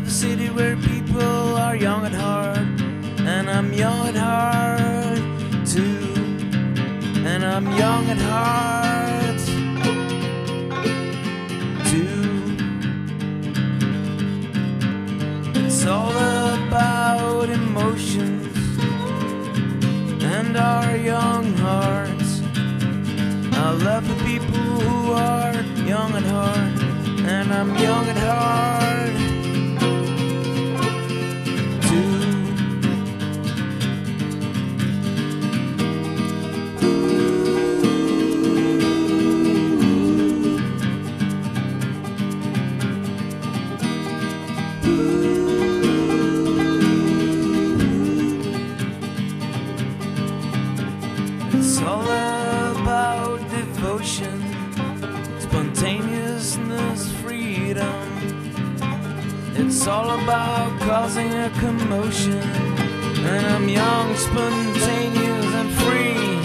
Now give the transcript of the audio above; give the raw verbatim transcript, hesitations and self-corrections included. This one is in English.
a city where people are young at heart, and I'm young at heart too, and I'm young at heart too. It's all about emotions and our young hearts. I love the people who are young at heart, and I'm young at heart too. It's all about devotion, spontaneousness, freedom. It's all about causing a commotion, and I'm young, spontaneous, and free.